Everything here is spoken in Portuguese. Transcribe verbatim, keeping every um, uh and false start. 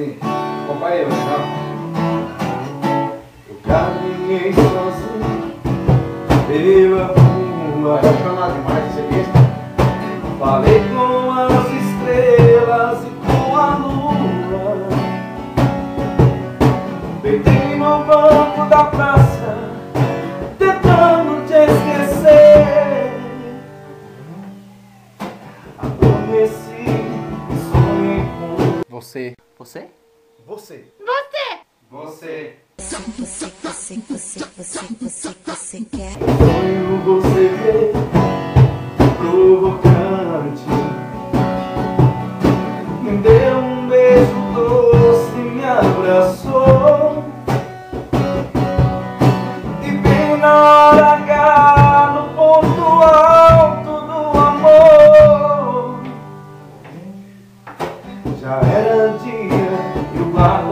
assim. Acompanha aí, legal? Eu caminhei sozinho pela rua, apaixonado demais de ser besta. Falei com as estrelas e com a lua. Deitei no banco da praça, tentando te esquecer. Adormeci e sonhei com Você. Você? você. Você! Você. Você, você, você, você, você, você quer. Sonho você ver provocante. Me deu um beijo doce, me abraçou. E bem na hora H, no ponto alto do amor, já era dia e o barco